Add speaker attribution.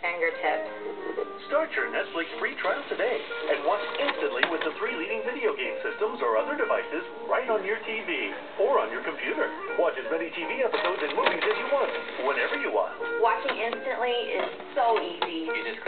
Speaker 1: fingertips.
Speaker 2: Start your Netflix free trial today and watch instantly with the 3 leading video game systems or other devices right on your TV or on your computer. Watch as many TV episodes and movies as you want, whenever you want.
Speaker 1: Watching instantly is so easy.
Speaker 3: You just